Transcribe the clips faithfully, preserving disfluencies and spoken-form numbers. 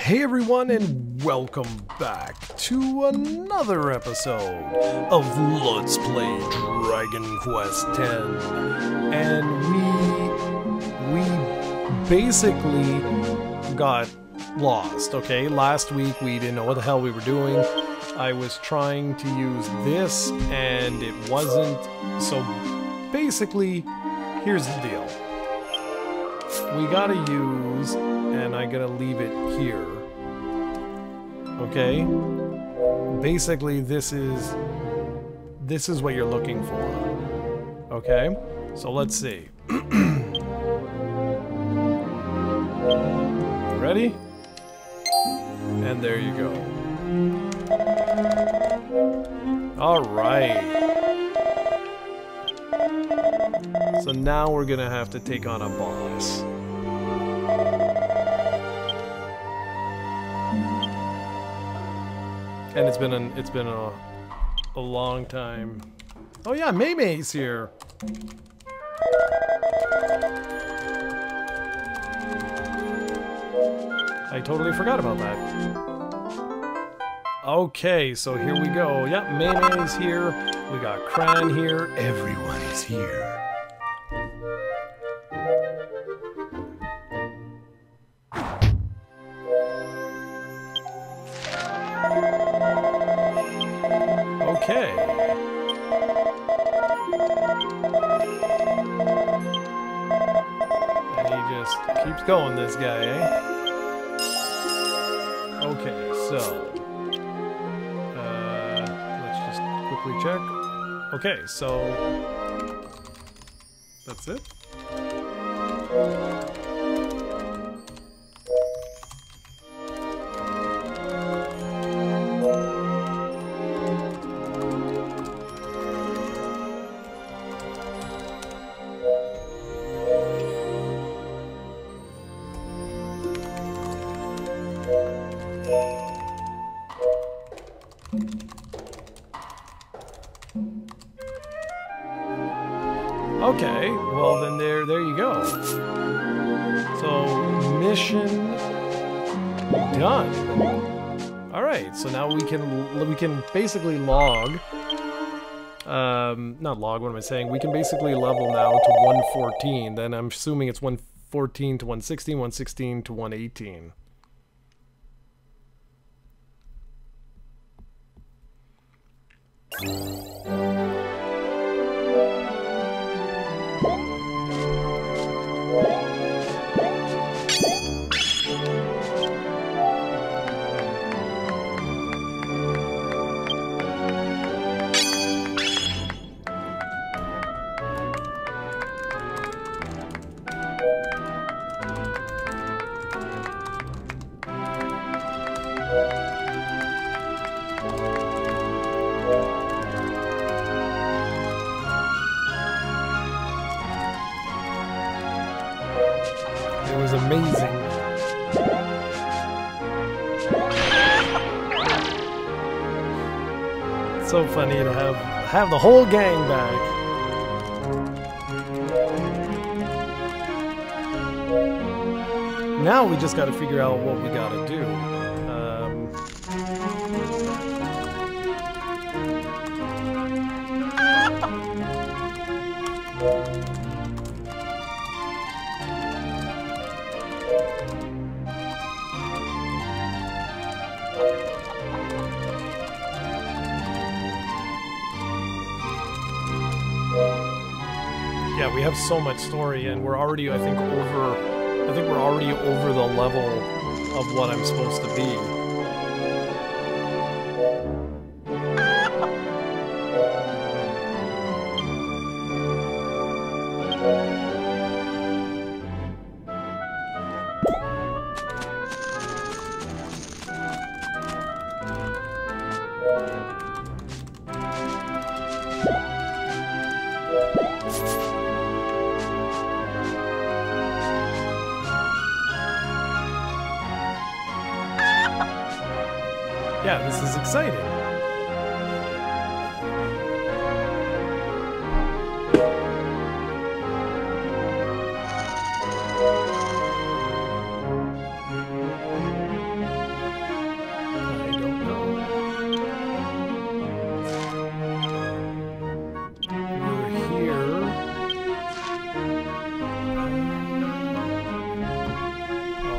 Hey everyone, and welcome back to another episode of Let's Play Dragon Quest X. And we we basically got lost, okay? Last week we didn't know what the hell we were doing. I was trying to use this and it wasn't. So basically, here's the deal. We gotta use, and I gotta leave it here. Okay? Basically, this is this is what you're looking for. Okay? So let's see. Ready? And there you go. Alright. So now we're gonna have to take on a boss. And it's been an it's been a a long time. Oh yeah, Mei Mei's here. I totally forgot about that. Okay, so here we go. Yep, Mei Mei's here. We got Cran here. Everyone is here. Okay. And he just keeps going, this guy, eh? Okay, so uh, let's just quickly check. Okay, so that's it. Okay, well then there there you go. So mission done. All right, so now we can we can basically log. Um, not log. What am I saying? We can basically level now to one fourteen. Then I'm assuming it's one fourteen to one sixteen, one sixteen to one eighteen. It was amazing. It's so funny to have have the whole gang back. Now we just got to figure out what we got to do. Um, Yeah, we have so much story, and we're already, I think, over. I think we're already over the level of what I'm supposed to be. Yeah, this is exciting.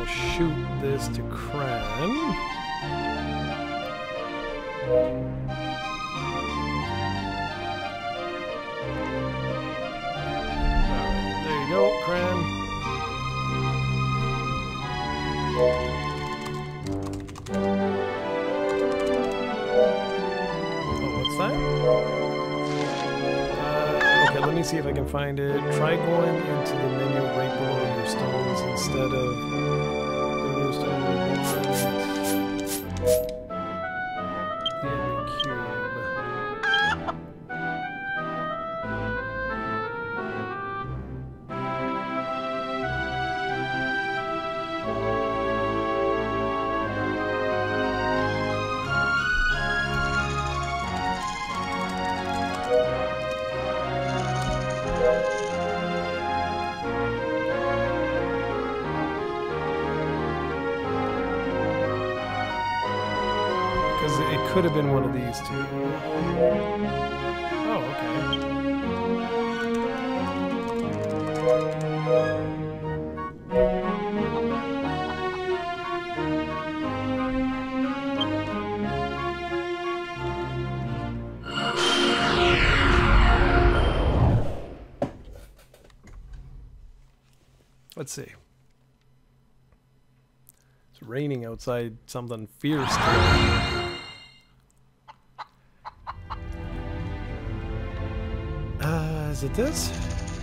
shoot this to Cran. Alright, there you go, Cran. Let me see if I can find it. Try going into the menu right below your stones instead of the stone. The cube. It could have been one of these two. Oh, okay. Let's see. It's raining outside, something fierce today. Is it this?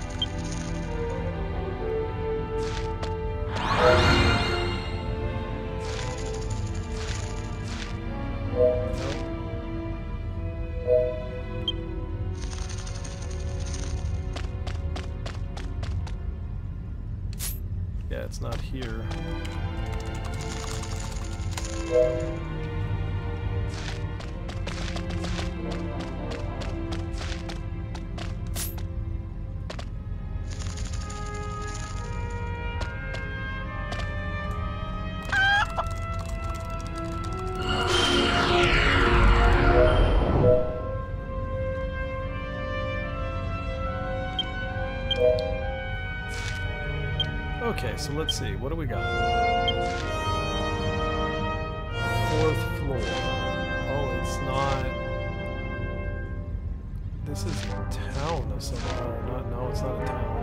Yeah, it's not here. Okay, so let's see. What do we got? Fourth floor. Oh, it's not... This is a town of some... Oh, not, no, it's not a town.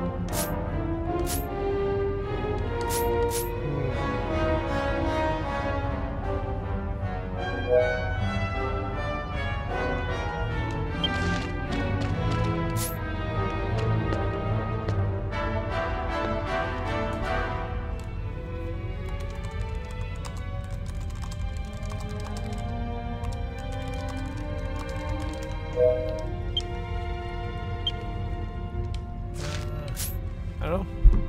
I don't know.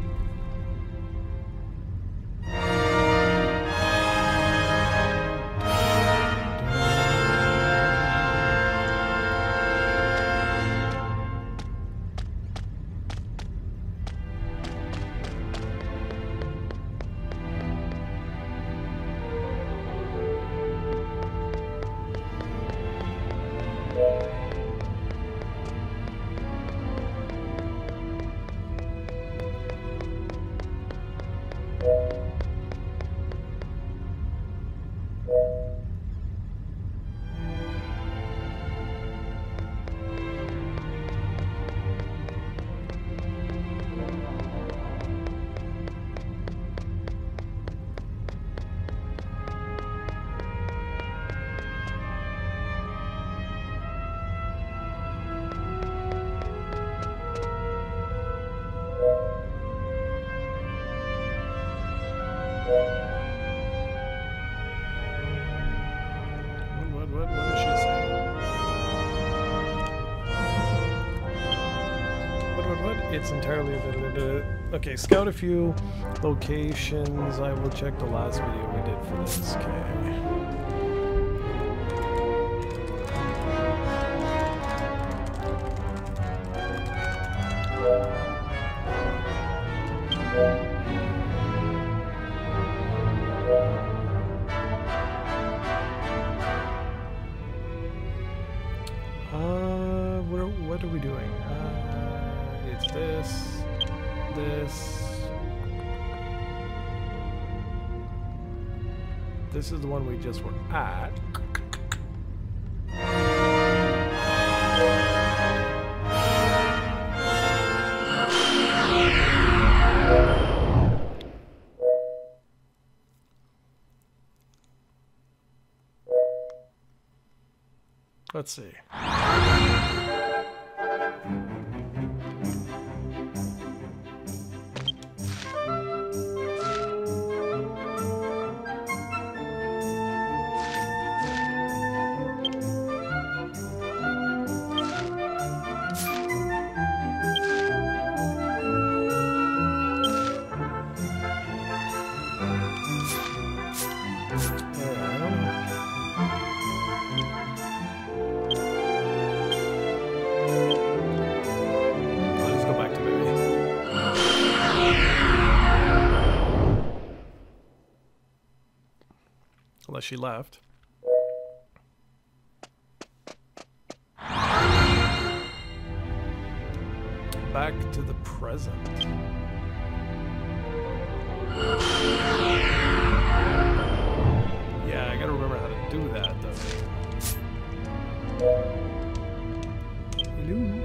What, what, what did she say? What, what, what? It's entirely... Okay, scout a few locations. I will check the last video we did for this. Okay. Uh, what, what are we doing? Uh, it's this, this. this is the one we just were at. Let's see. Unless she left. Back to the present. Yeah, I gotta remember how to do that though. Hello.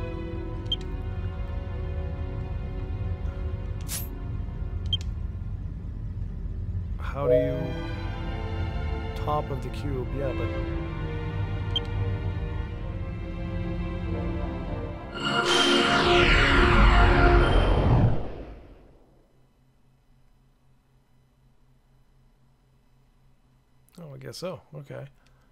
How do you... Top of the cube, yeah, but... Oh, I guess so, okay.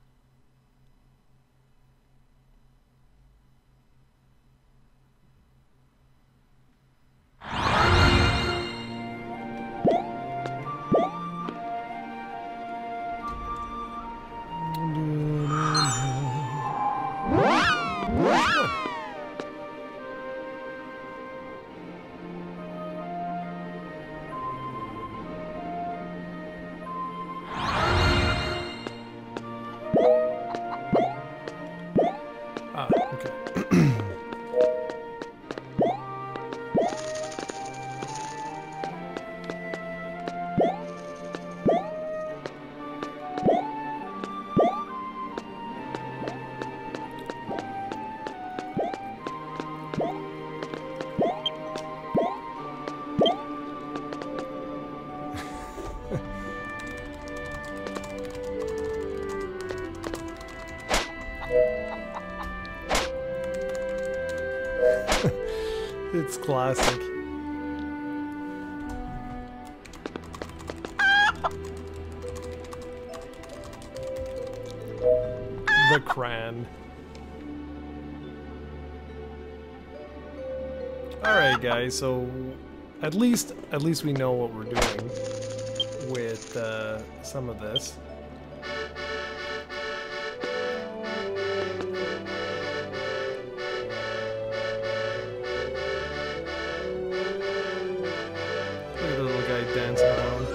It's classic. The cran. Alright guys, so at least at least we know what we're doing with uh, some of this. Dancing around.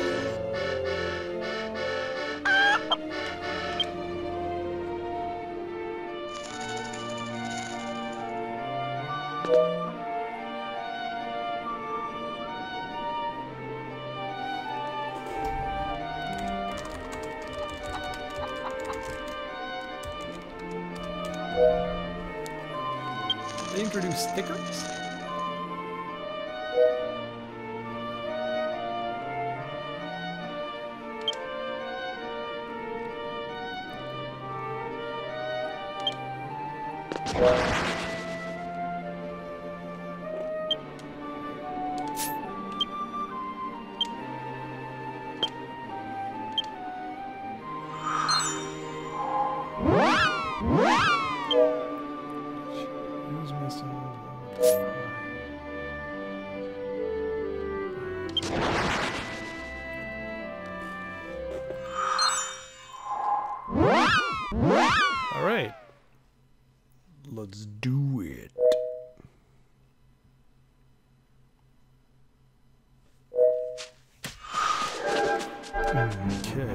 They introduced stickers? All right, let's do it. Okay.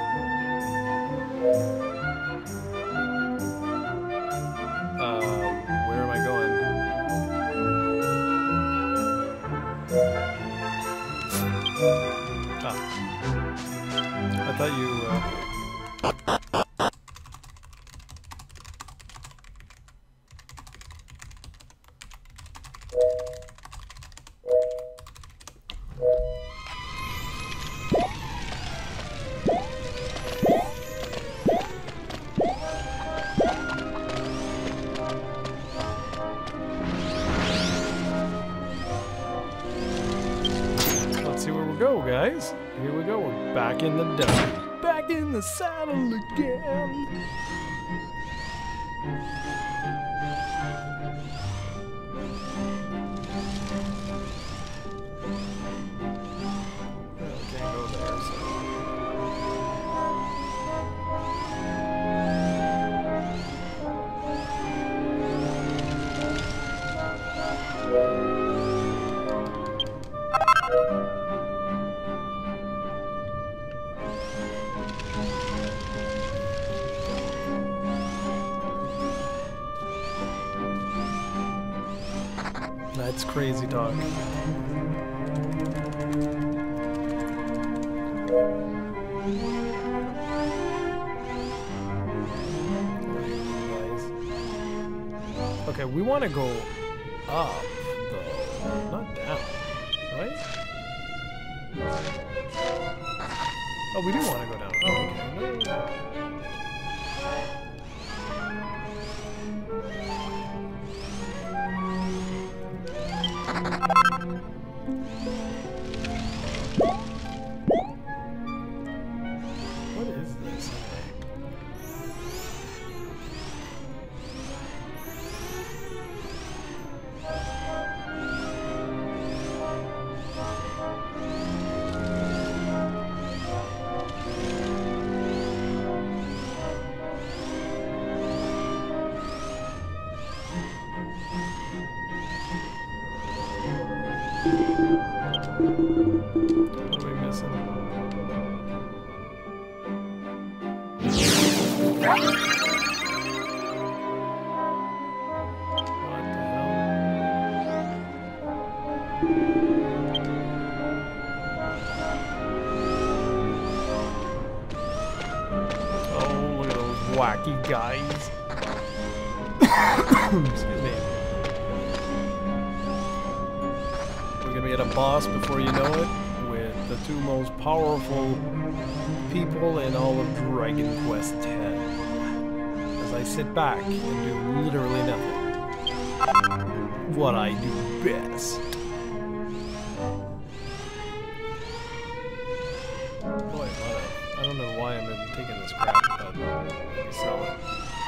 Um, Let's see where we go, guys. Here we go. We're back in the desert. Back in the saddle again. That's crazy talk. Okay, we want to go up, though, not down, right? Oh, we do want to go down. Oh, okay. No, no, no. What is this? What are we missing? What the hell? Oh, look at those wacky guys. Excuse me. We're gonna get a boss before you know it, with the two most powerful people in all of Dragon Quest ten. As I sit back and do literally nothing. What I do best. Boy, what a, I don't know why I'm even taking this crap, but let me sell it.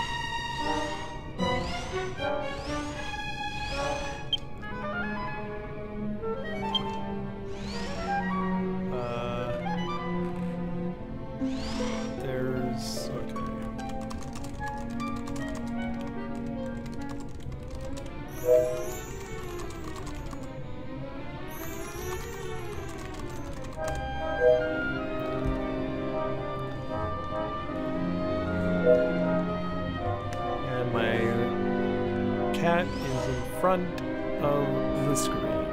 And my cat is in front of the screen.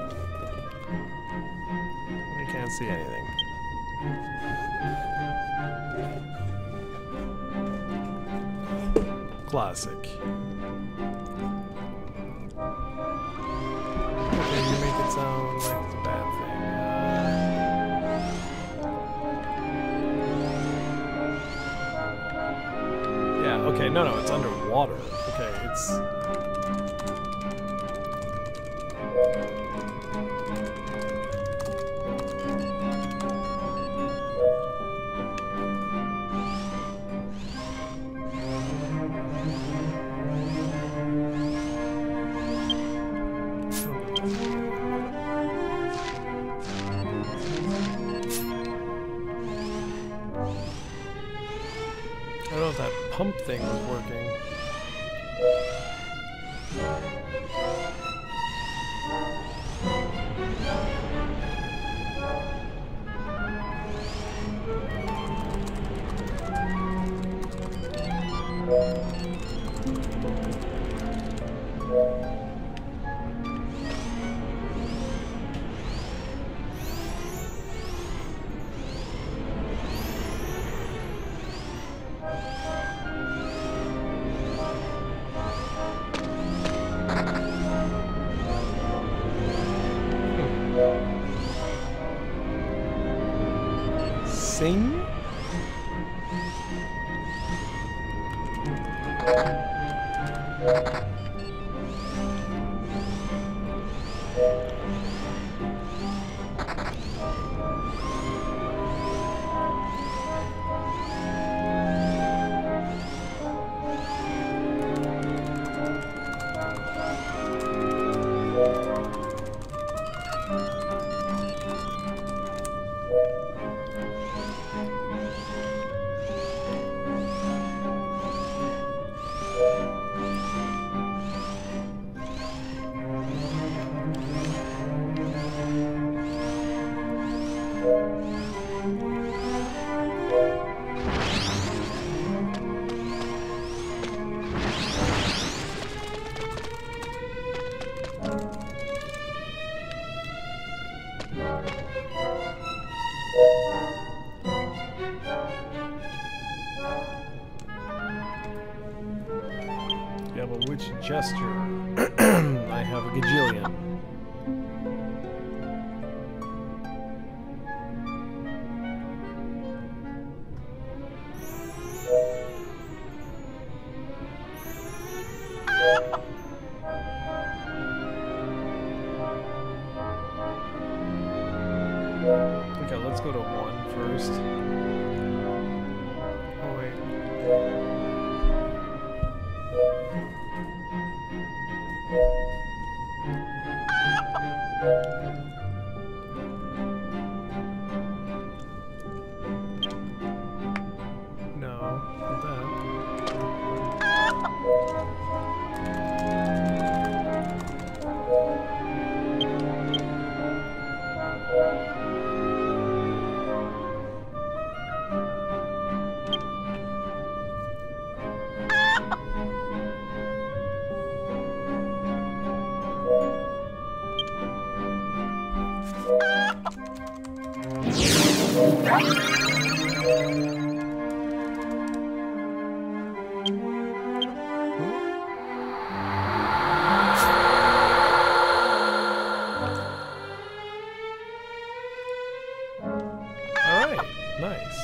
I can't see anything. Classic. Okay, you make it sound like it's a bad thing. Uh... Yeah, okay, no, no, it's underwater. Okay, it's... I don't know if that pump thing was working. missing? Yeah, but which gesture? I have a gajillion. Okay, let's go to one first. Oh, wait. No, not that. Alright, nice.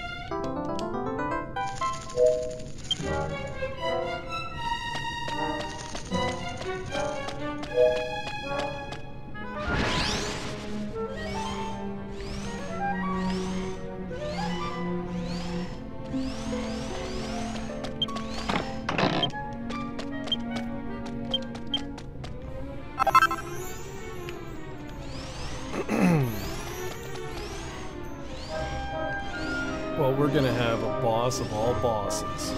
Well, we're gonna have a boss of all bosses.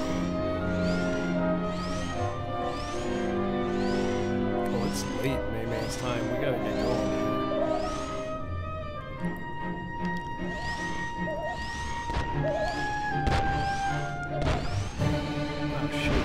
Oh, it's late. Maybe it's time. We gotta get going. Oh, shit.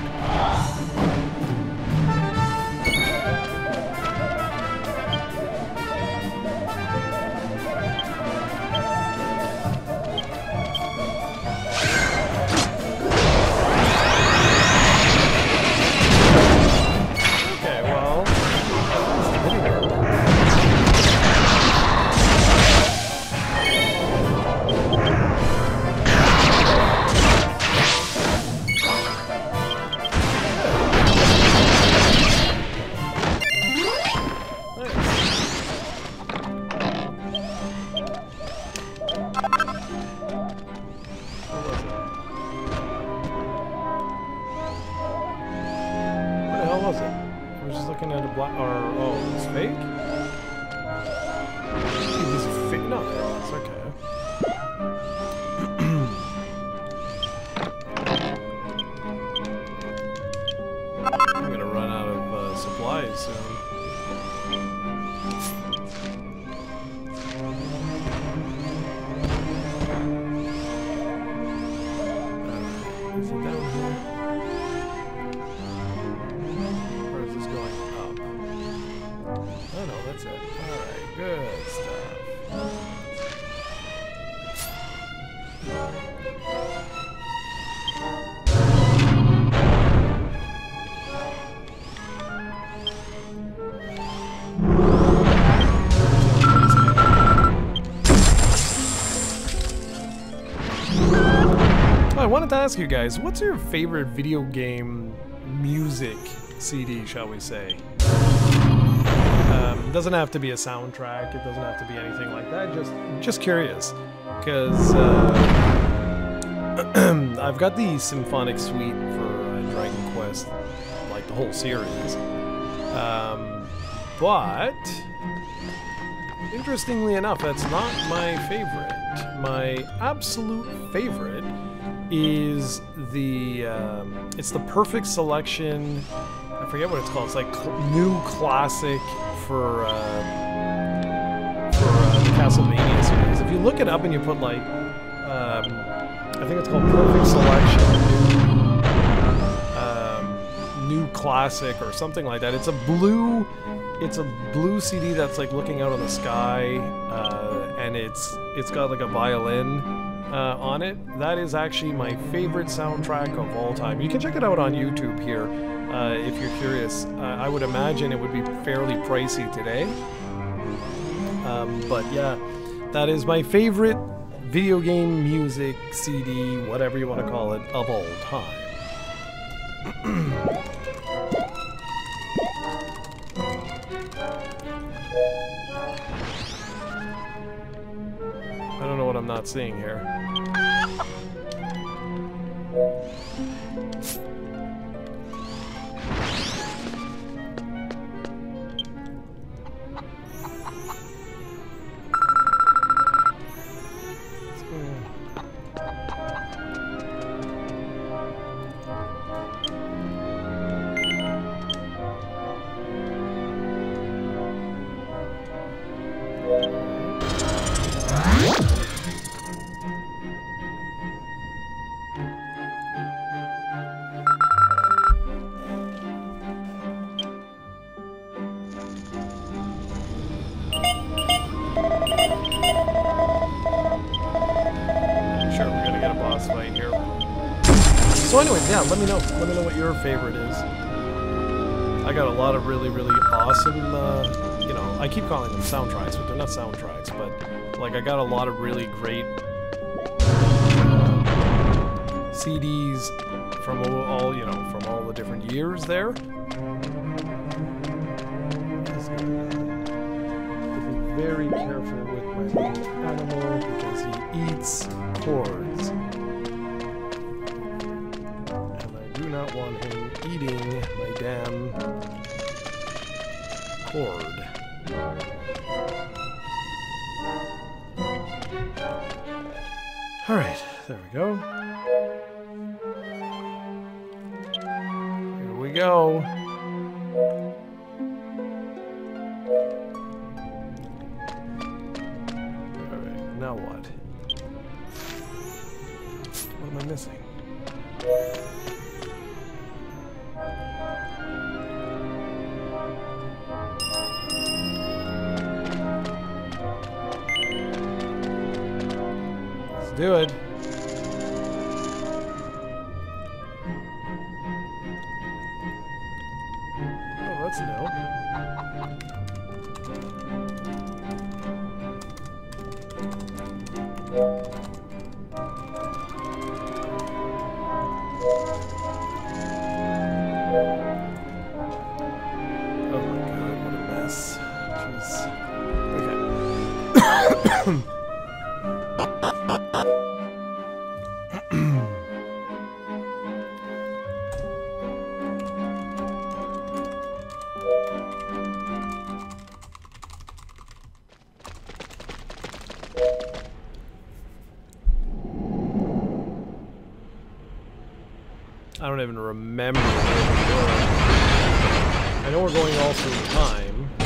Was it? I was just looking at a black, or, oh, it's fake? It was fake? No, it's okay. I'm gonna run out of uh, supplies soon. Uh, is it down here? Oh no, that's it. Alright, good stuff. wanted to ask you guys, what's your favorite video game music C D, shall we say? Um, it doesn't have to be a soundtrack, it doesn't have to be anything like that, just just curious. Because uh, I've got the Symphonic Suite for uh, Dragon Quest, like the whole series. Um, but, interestingly enough, that's not my favorite. My absolute favorite is the, um, it's the perfect selection, I forget what it's called, it's like cl new classic for, uh, for uh, the Castlevania series. If you look it up and you put like, um, I think it's called Perfect Selection, um, new classic or something like that. It's a blue, it's a blue C D that's like looking out on the sky, uh, and it's it's got like a violin uh, on it. That is actually my favorite soundtrack of all time. You can check it out on YouTube here uh, if you're curious. Uh, I would imagine it would be fairly pricey today, um, but yeah, that is my favorite video game music C D, whatever you want to call it, of all time. I don't know what I'm not seeing here. So anyways, yeah, let me know. Let me know what your favorite is. I got a lot of really, really awesome, uh, you know, I keep calling them soundtracks, but they're not soundtracks, but, like, I got a lot of really great uh, C Ds from all, you know, from all the different years there. Just gonna be very careful with my little animal because he eats cords. I do not want him eating my damn cord. Alright, there we go. Here we go. Alright, now what? What am I missing? Do it. Oh, that's new. Oh my god, what a mess. Jeez. Okay. I don't even remember where we were. I know we're going all through time.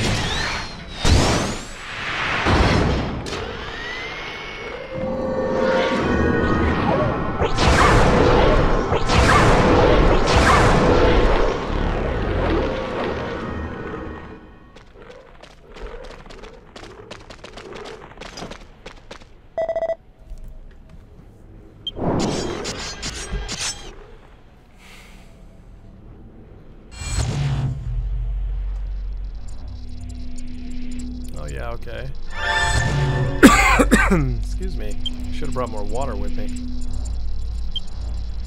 Yeah, okay. Excuse me. Should have brought more water with me.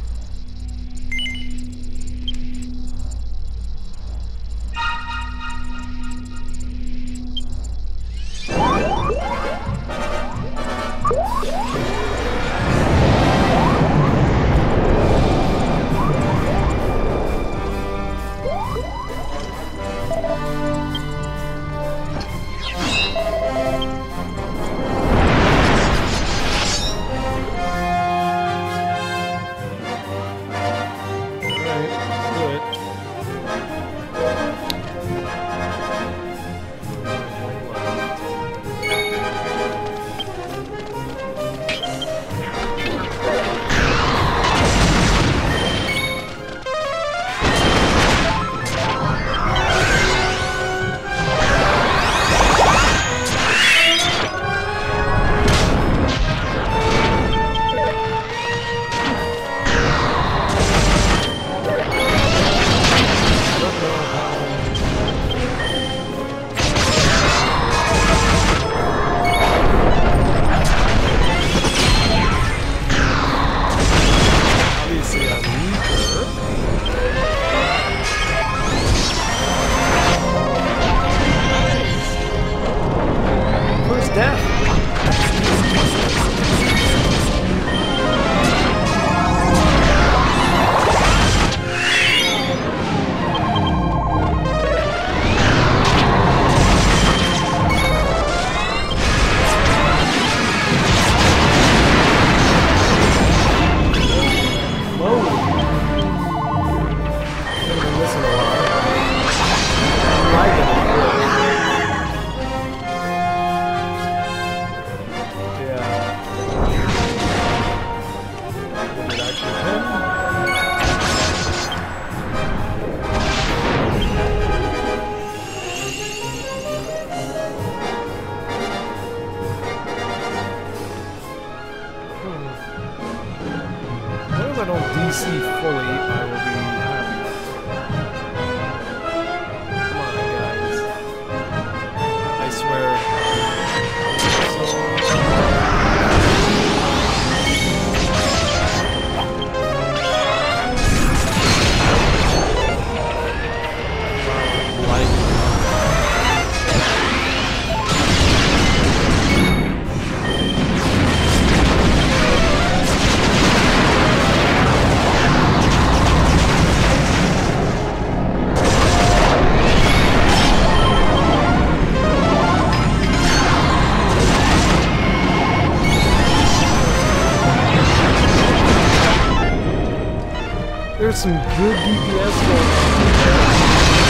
some good D P S going on.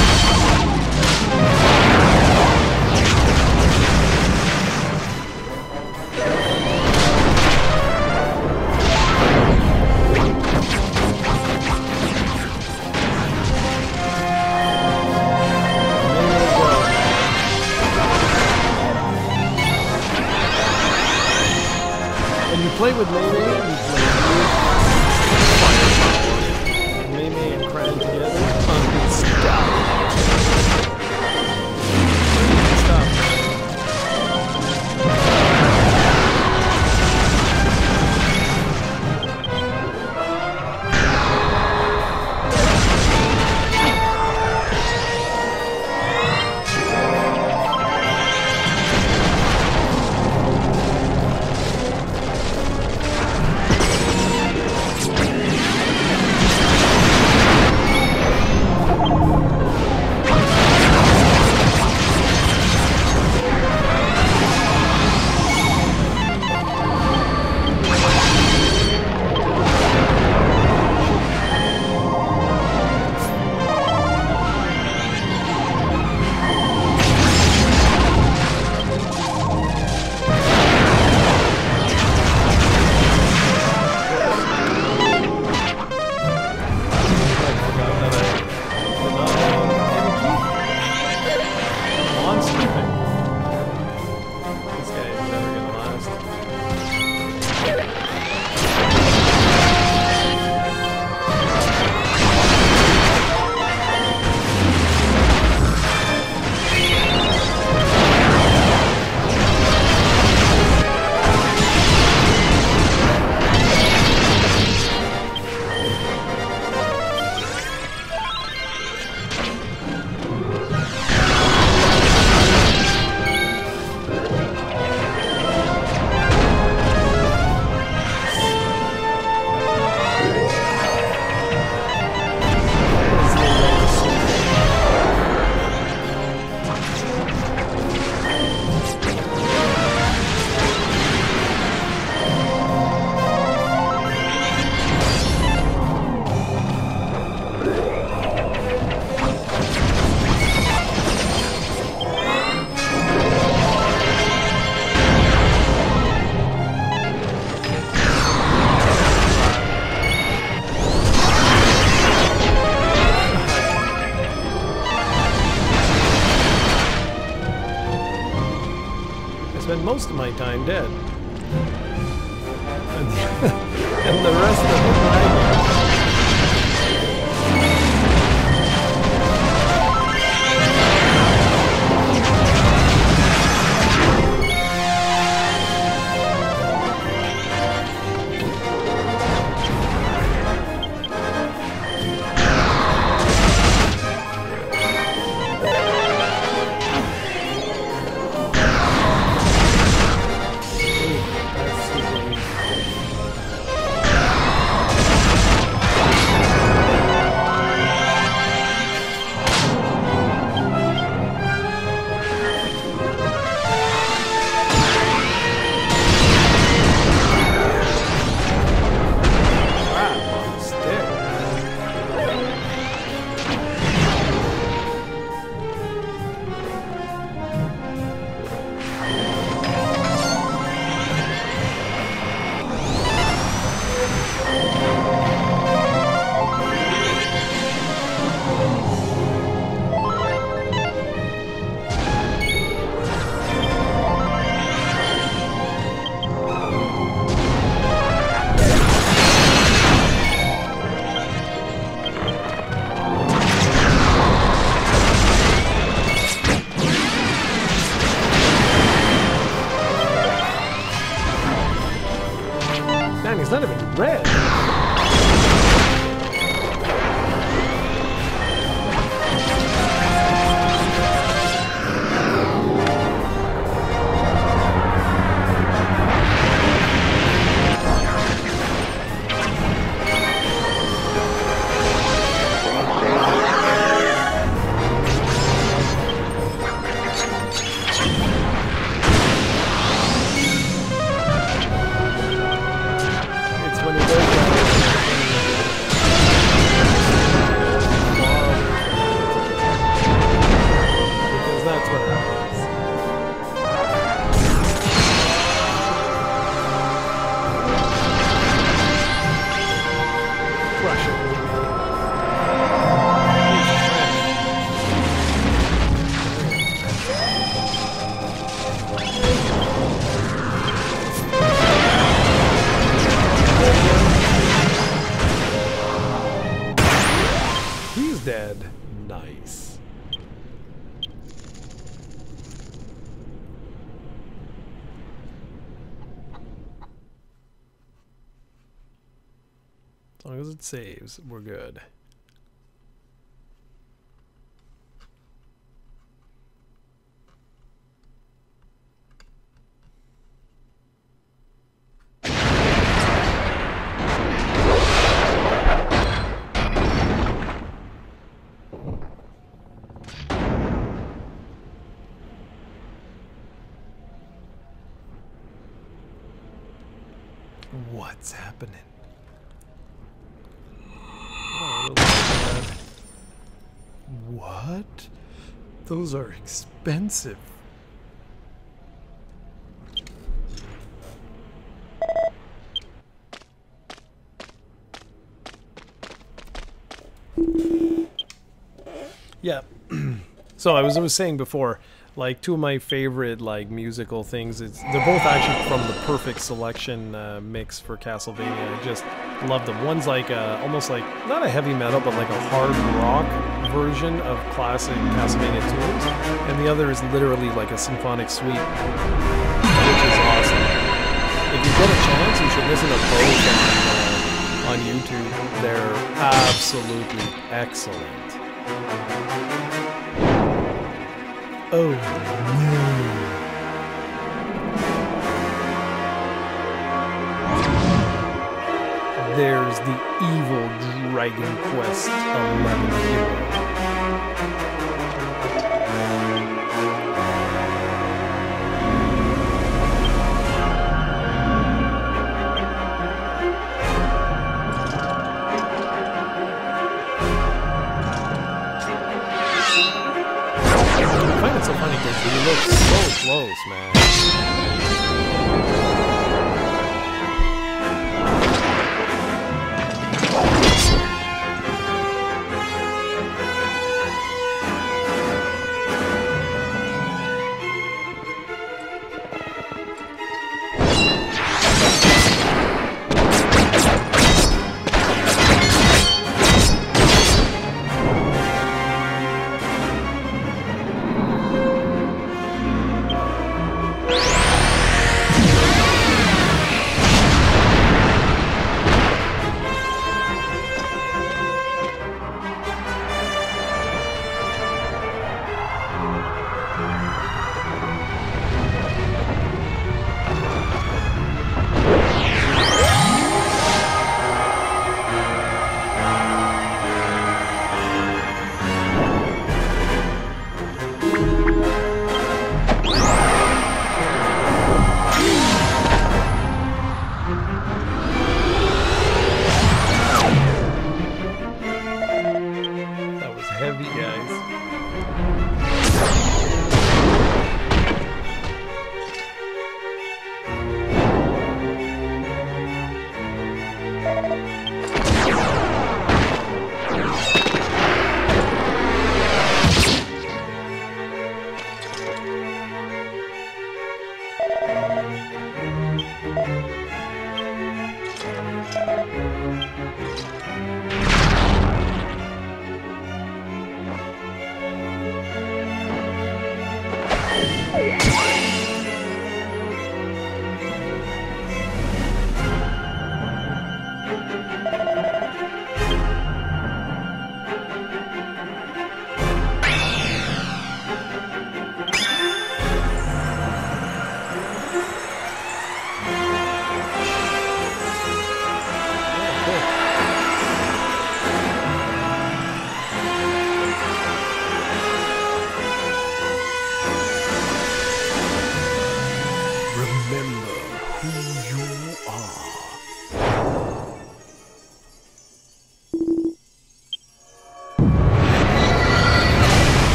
When you play with Melee, you play with Firepower. Melee and Cran together, unstoppable. Unstoppable. Spend most of my time dead. And, and the rest of it lagging. Nice. As long as it saves, we're good. What's happening? Oh, what? Those are expensive. Yeah. So I was I was saying before, like two of my favorite like musical things. It's they're both actually from the perfect selection uh, mix for Castlevania. I just love them. One's like a, almost like not a heavy metal, but like a hard rock version of classic Castlevania tunes, and the other is literally like a symphonic suite, which is awesome. If you get a chance, you should listen to both on, uh, on YouTube. They're absolutely excellent. Oh no. There's the evil Dragon Quest eleven hero. I find it so funny because he looks so close, man.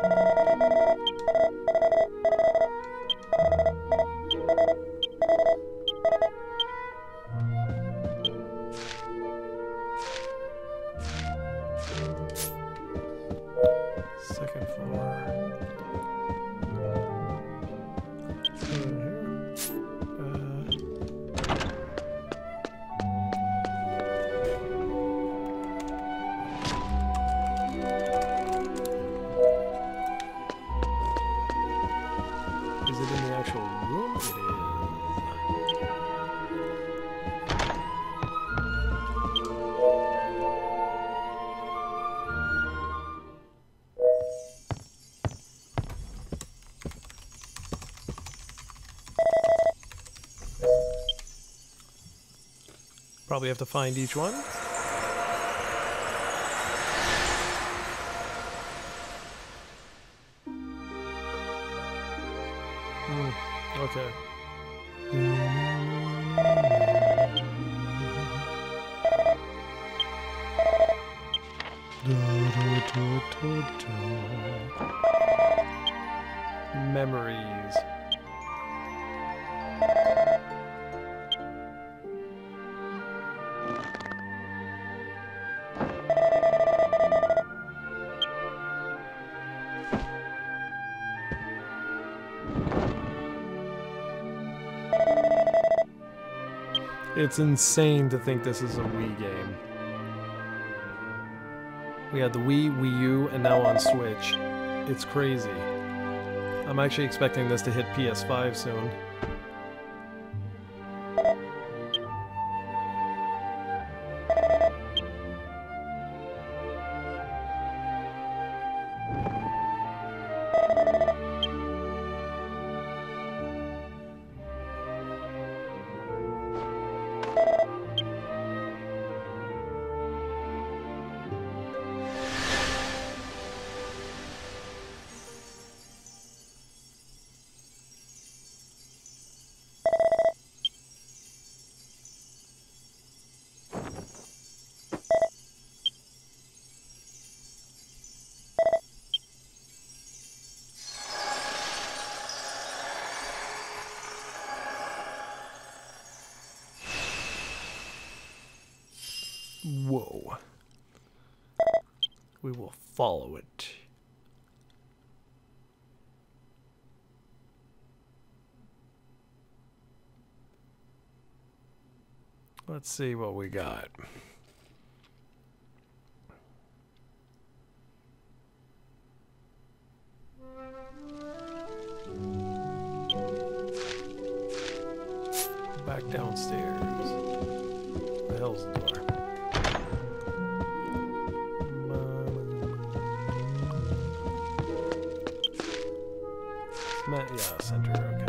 Second floor. Is it in the actual room? It is. Probably have to find each one. Hmm, okay. Memories. It's insane to think this is a Wii game. We had the Wii, Wii U, and now on Switch. It's crazy. I'm actually expecting this to hit P S five soon. Whoa. We will follow it. Let's see what we got. Back downstairs. Where the hell's the door? Yeah, center, okay.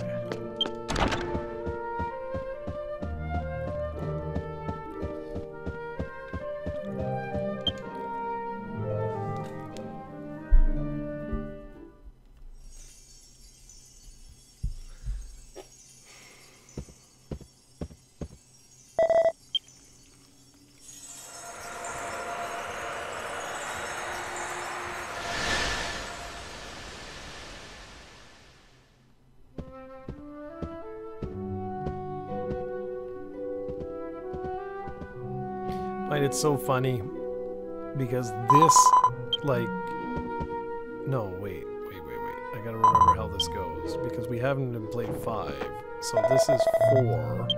I find it so funny because this, like, no, wait, wait, wait, wait. I gotta remember how this goes because we haven't even played five, so this is four.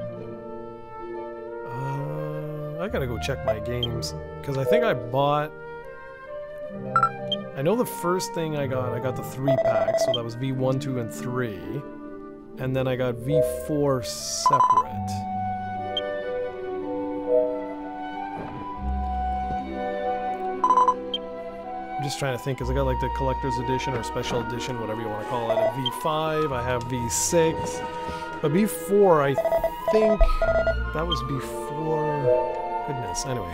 Uh, I gotta go check my games because I think I bought. I know the first thing I got, I got the three pack, so that was V one, two, and three, and then I got V four separate. I'm just trying to think, because I got like the collector's edition or special edition, whatever you want to call it, at V five, I have V six, but V four, I think that was before, goodness, anyway.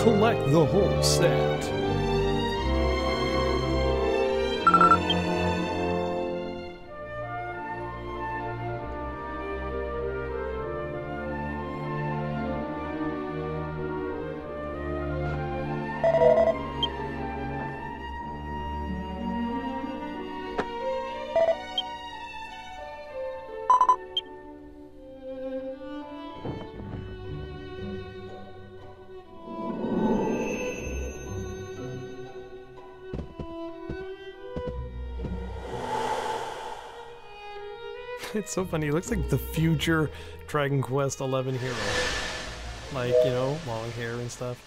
collect the whole set. It's so funny. He looks like the future Dragon Quest eleven hero. Like, you know, long hair and stuff.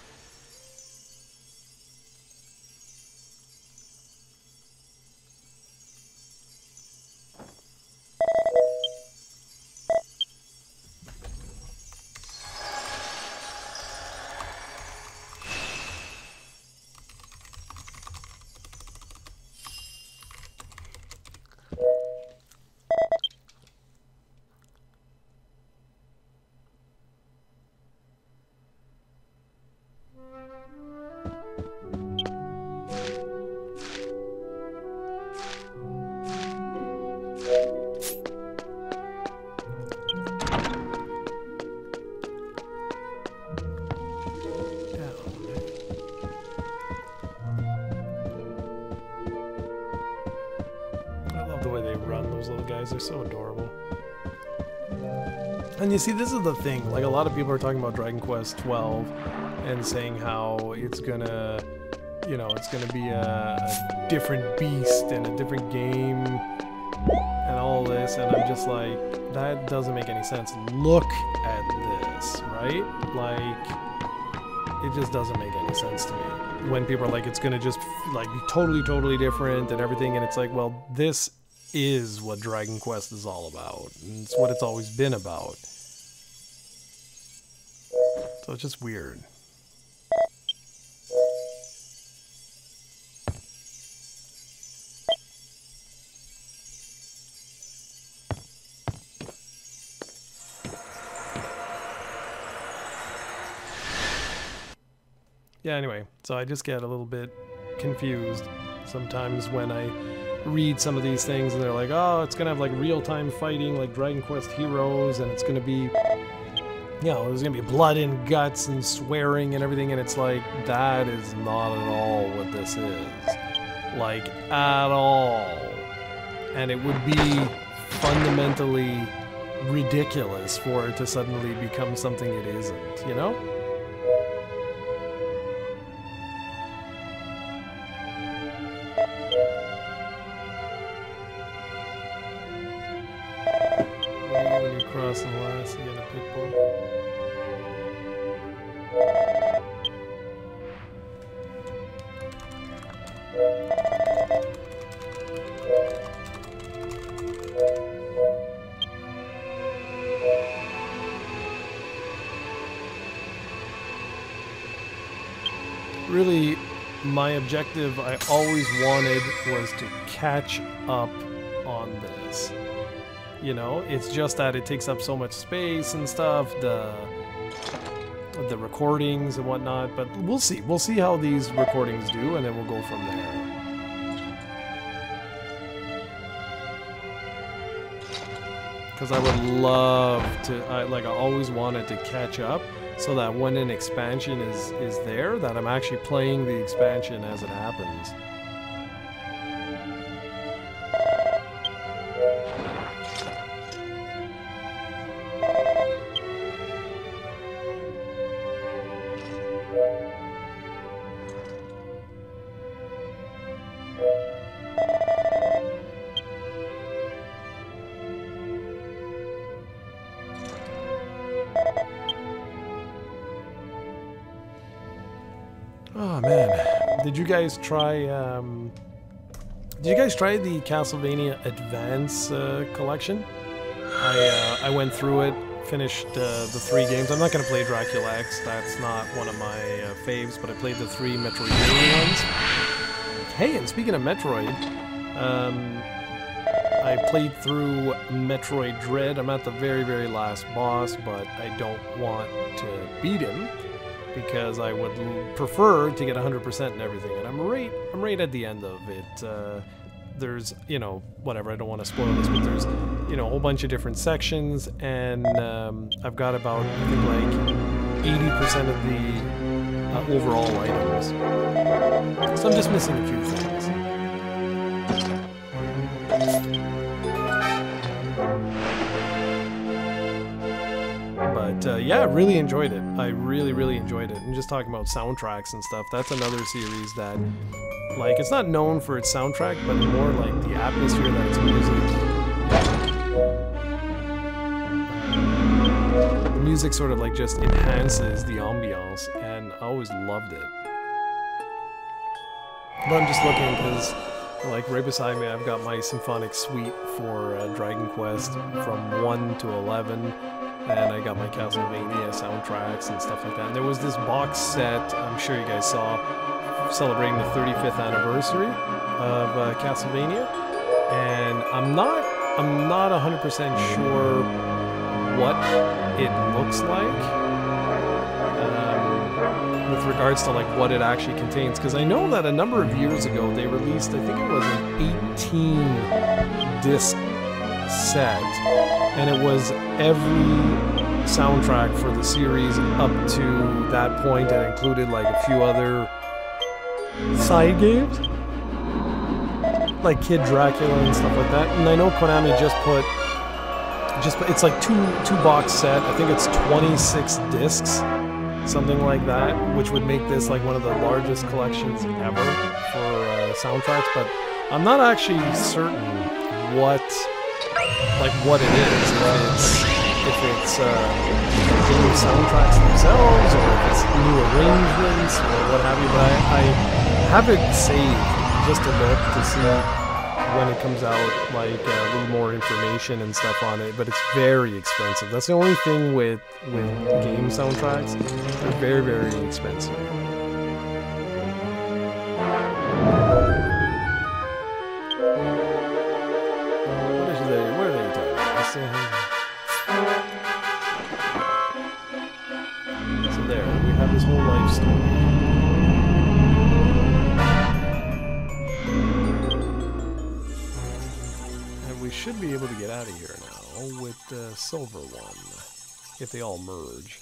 They're so adorable. And you see, this is the thing, like a lot of people are talking about Dragon Quest twelve and saying how it's gonna, you know, it's gonna be a, a different beast and a different game and all this, and I'm just like, that doesn't make any sense. Look at this, right? Like, it just doesn't make any sense to me. When people are like, it's gonna just like be totally, totally different and everything, and it's like, well, this is what Dragon Quest is all about. And it's what it's always been about. So it's just weird. Yeah, anyway, so I just get a little bit confused sometimes when I read some of these things and they're like, oh, it's gonna have like real-time fighting like Dragon Quest Heroes, and it's gonna be, you know, there's gonna be blood and guts and swearing and everything, and it's like, that is not at all what this is. Like, at all. And it would be fundamentally ridiculous for it to suddenly become something it isn't, you know? Cross the last, you get a pit bull. Really, my objective I always wanted was to catch up on this. You know, it's just that it takes up so much space and stuff, the the recordings and whatnot, but we'll see. We'll see how these recordings do, and then we'll go from there. Because I would love to, I, like I always wanted to catch up, so that when an expansion is, is there, that I'm actually playing the expansion as it happens. Oh man, did you guys try, um, did you guys try the Castlevania Advance uh, collection? I, uh, I went through it, finished uh, the three games. I'm not going to play Dracula X, that's not one of my uh, faves, but I played the three Metroidvania ones. Hey, and speaking of Metroid, um, I played through Metroid Dread. I'm at the very, very last boss, but I don't want to beat him. because I would l- prefer to get one hundred percent and everything, and I'm right, I'm right at the end of it. Uh, there's, you know, whatever, I don't want to spoil this, but there's, you know, a whole bunch of different sections, and um, I've got about, I think, like eighty percent of the uh, overall items. So I'm just missing a few things. But uh, yeah, really enjoyed it. I really, really enjoyed it. And just talking about soundtracks and stuff, that's another series that, like, it's not known for its soundtrack, but more like the atmosphere that its music. The music sort of like just enhances the ambiance, and I always loved it. But I'm just looking because, like, right beside me, I've got my symphonic suite for uh, Dragon Quest from one to eleven. And I got my Castlevania soundtracks and stuff like that. And there was this box set, I'm sure you guys saw, celebrating the thirty-fifth anniversary of uh, Castlevania. And I'm not, I'm not one hundred percent sure what it looks like um, with regards to like what it actually contains. Because I know that a number of years ago they released, I think it was an eighteen disc set, and it was every soundtrack for the series up to that point, and included like a few other side games like Kid Dracula and stuff like that. And I know Konami just put just put, it's like two two box set, I think it's twenty-six discs, something like that, which would make this like one of the largest collections ever for uh, soundtracks. But I'm not actually certain what like what it is, if it's, if it's uh, the new soundtracks themselves, or if it's new arrangements, or what have you, but I, I have it saved just to look to see when it comes out, like uh, a little more information and stuff on it, but it's very expensive. That's the only thing with, with game soundtracks, they're very, very expensive. So there, we have this whole life story. And we should be able to get out of here now with the silver one, if they all merge.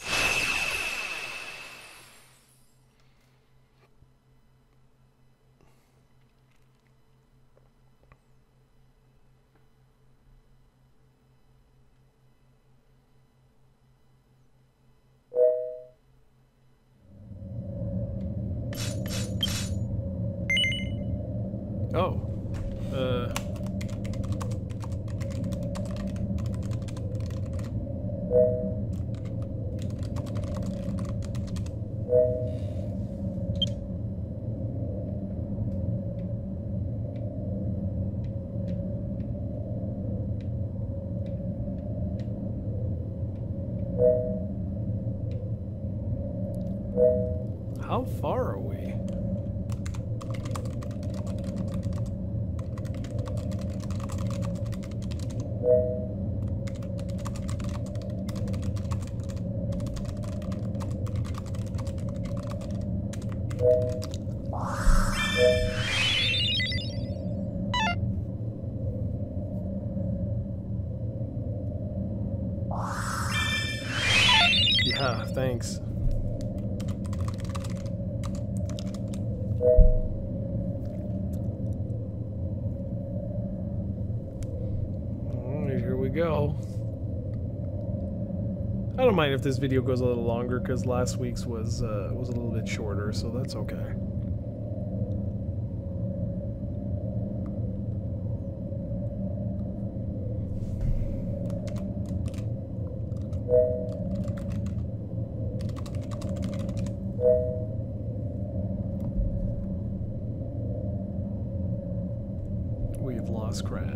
Oh, uh... how far are we? Yeah, thanks. Here we go. I don't mind if this video goes a little longer, because last week's was uh, was a little bit shorter, so that's okay. We've lost Cran.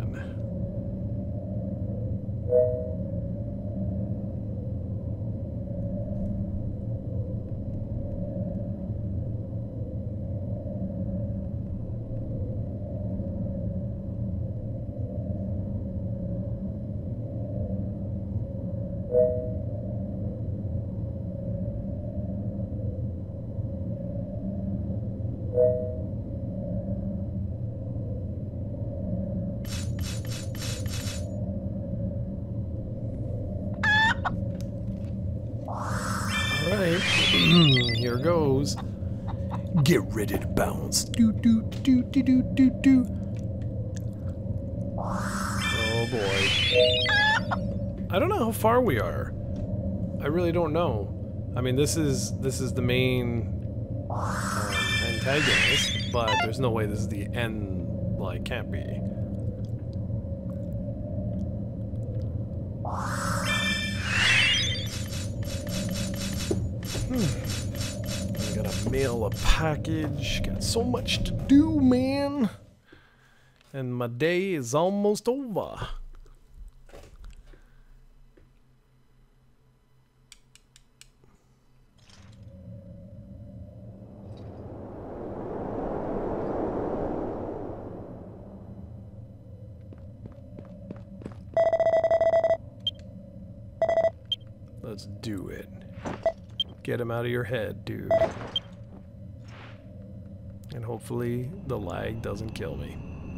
goes. Get ready to bounce. Do do do do do do do. Oh boy. I don't know how far we are. I really don't know. I mean, this is this is the main um, antagonist, but there's no way this is the end. Like, can't be. Hmm. I gotta mail a package. Got so much to do, man. And my day is almost over. Let's do it. Get him out of your head, dude. And hopefully the lag doesn't kill me.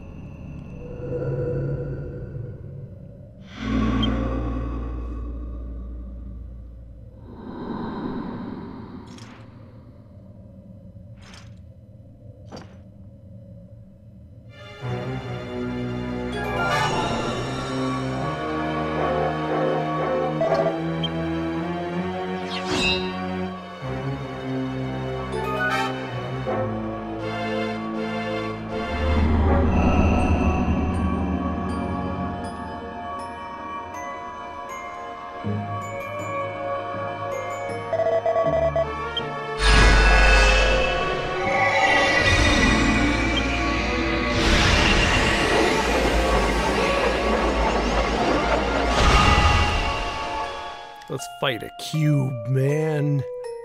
Let's fight a cube, man.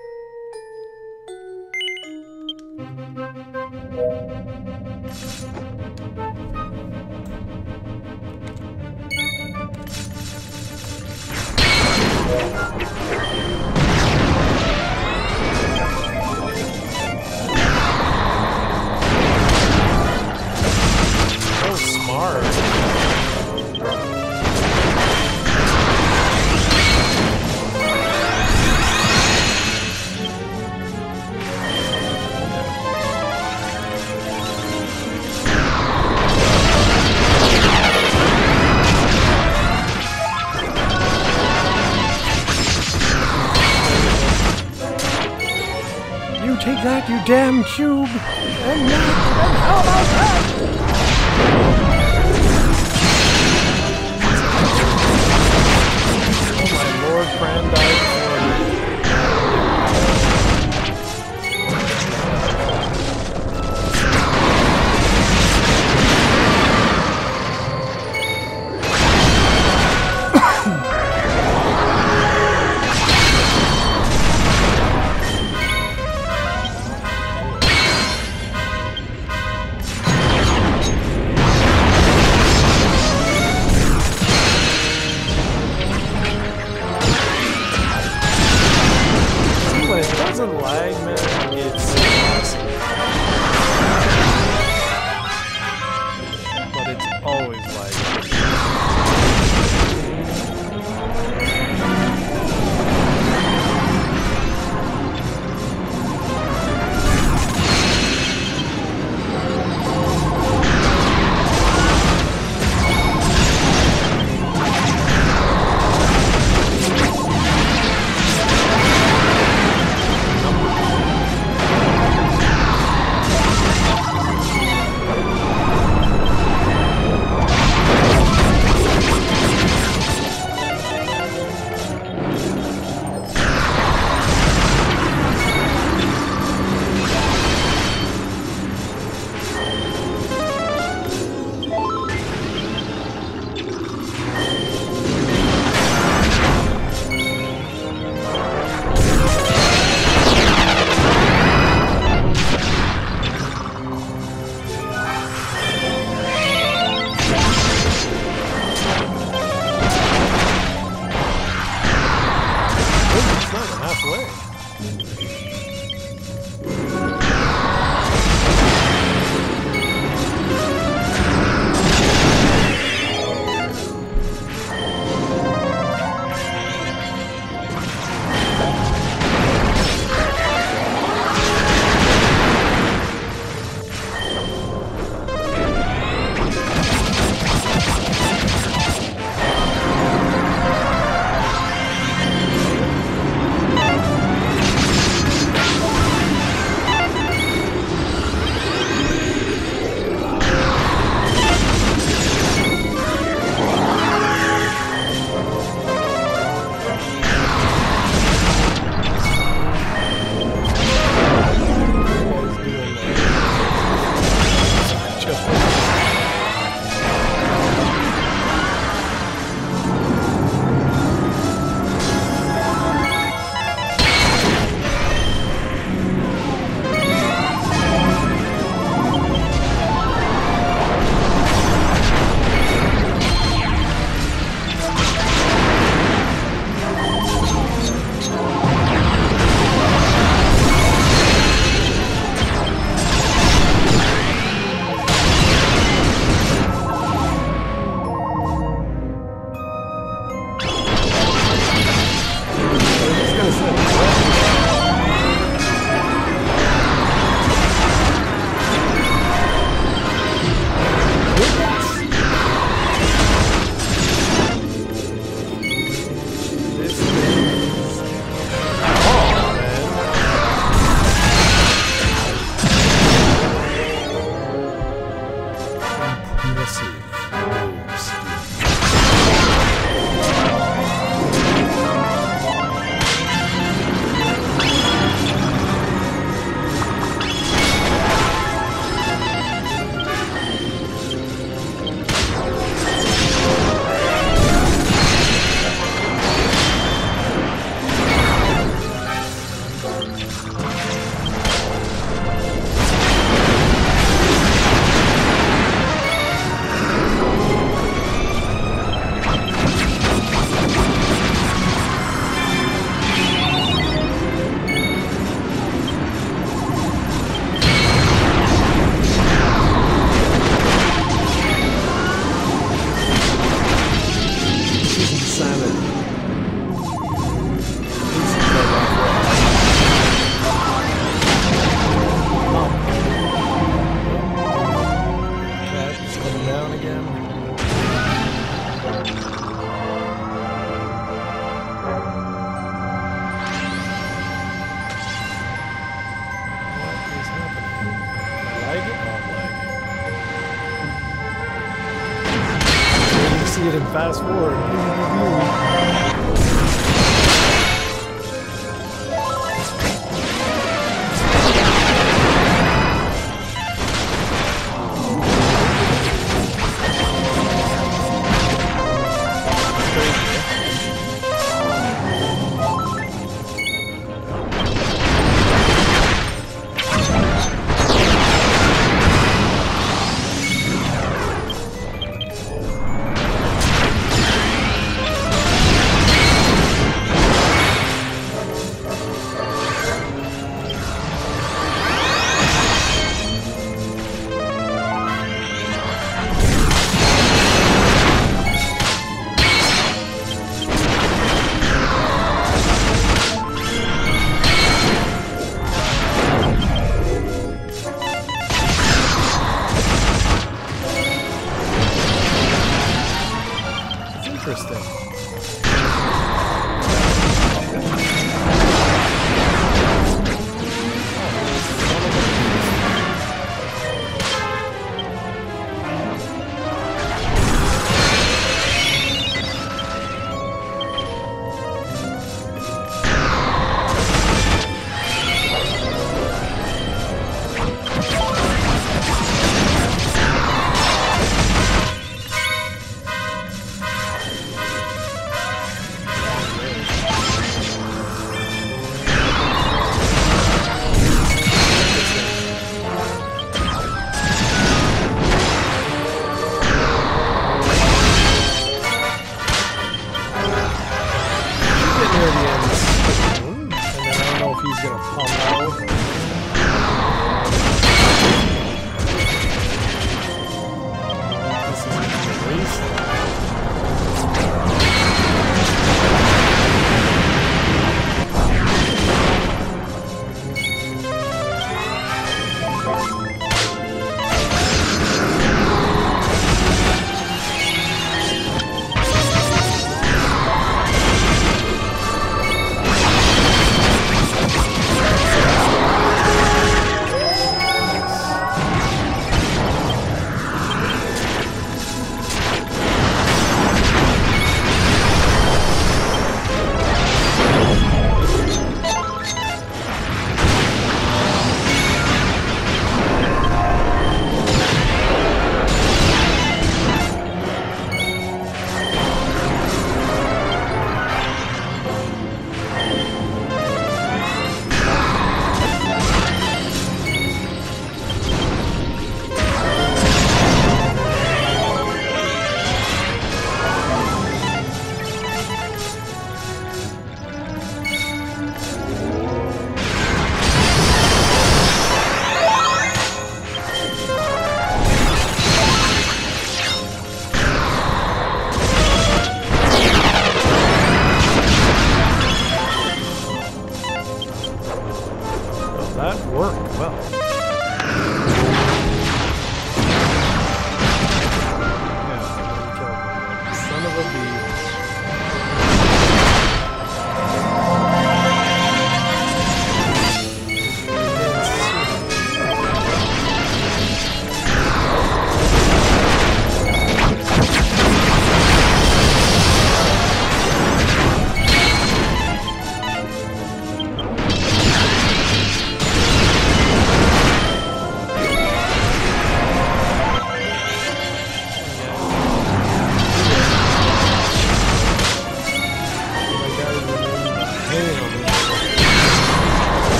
So smart. Take that, you damn cube! And now, and how about that? Oh my lord, Fran died for me. Lag, man, it's awesome. But it's always lagging. it in fast forward.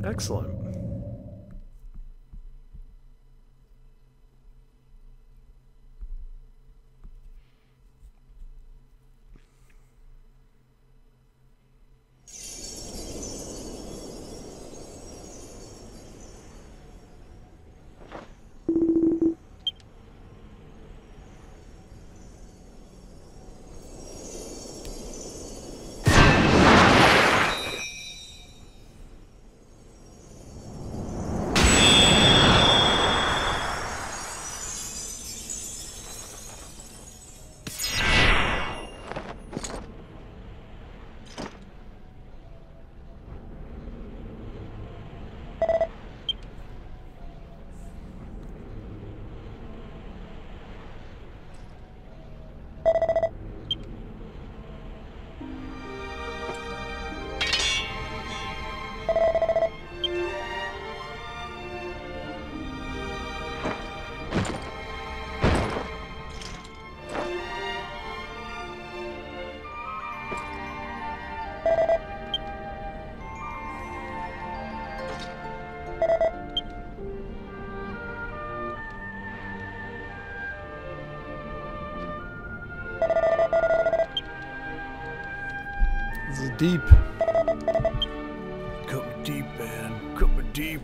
Excellent. This is deep. Cut me deep, man. Cut me deep.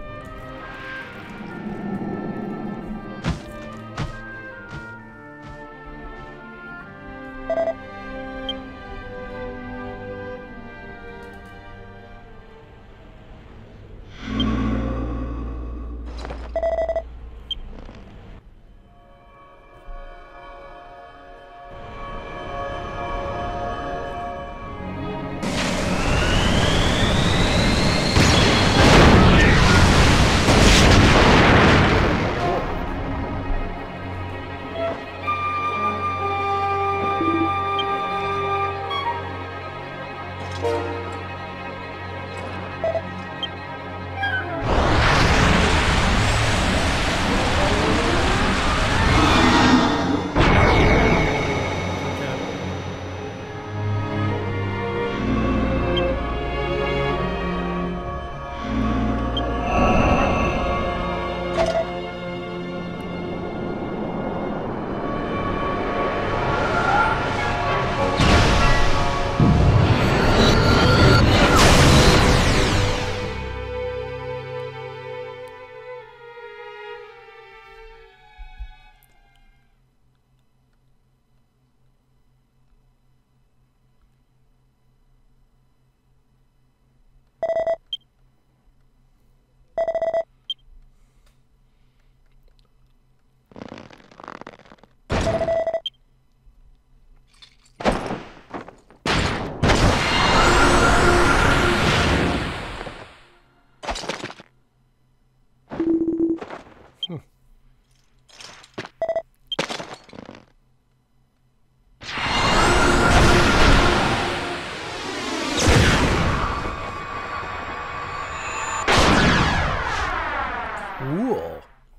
Cool.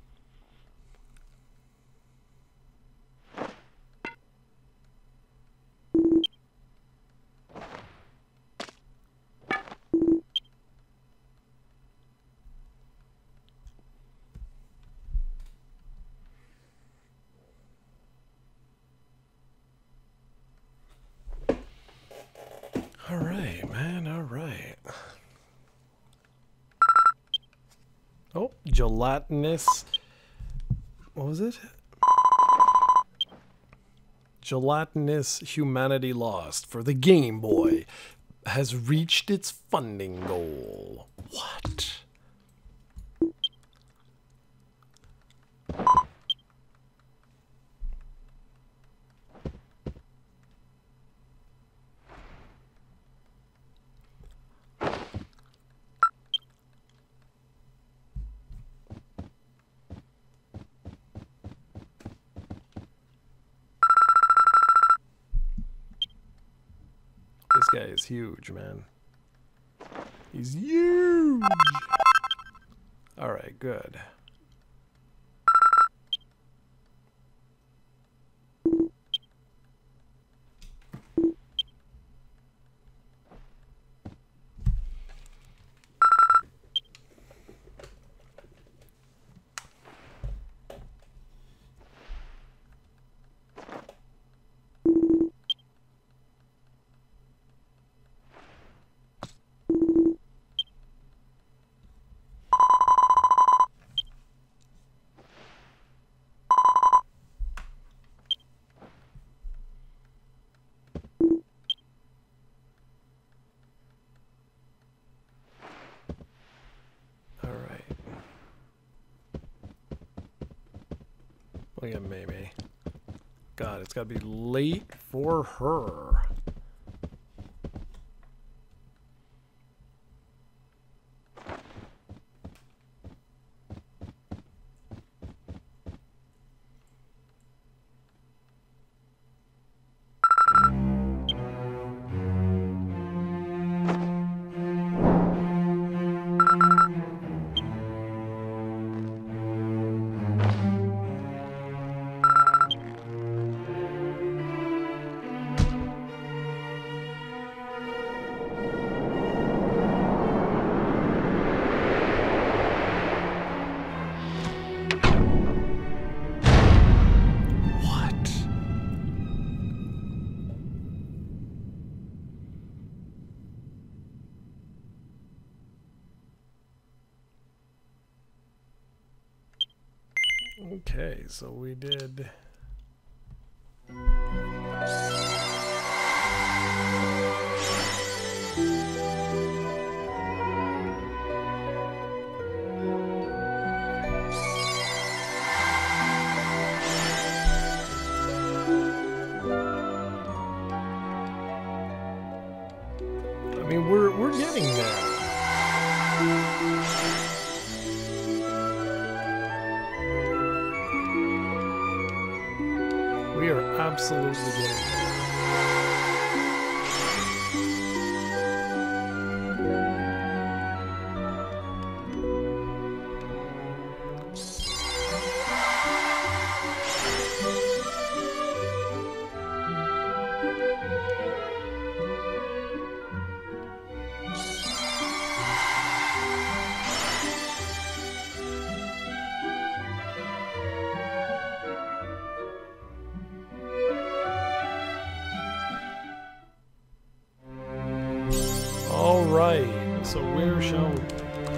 All right, man, all right. Oh, gelatinous. What was it? Gelatinous Humanity Lost for the Game Boy has reached its funding goal. What? This guy is huge, man. He's huge. All right, good. Look at Maybe. God, it's gotta be late for her. Okay, so we did... I mean, we're, we're getting there. We are absolutely getting there. All right, so where shall we?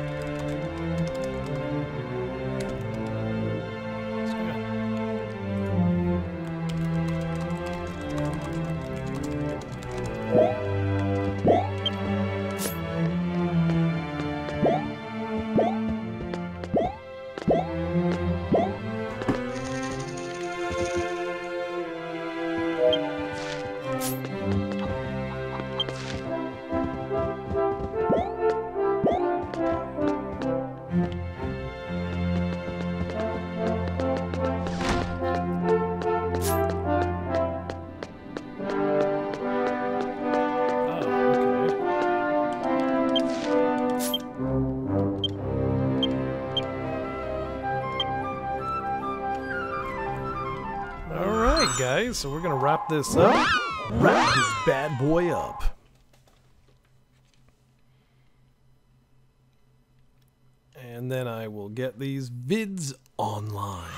Guys, so we're gonna wrap this up. Wrap this bad boy up. And then I will get these vids online.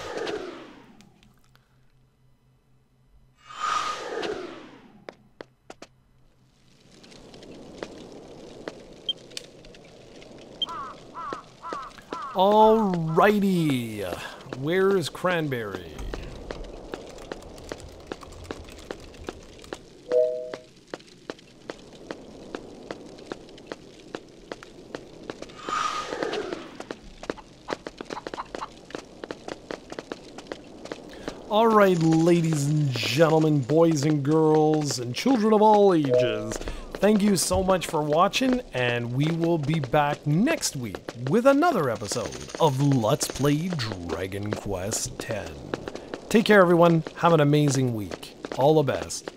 Alrighty. Where is Cranberry? Alright, ladies and gentlemen, boys and girls, and children of all ages, thank you so much for watching, and we will be back next week with another episode of Let's Play Dragon Quest ten. Take care, everyone. Have an amazing week. All the best.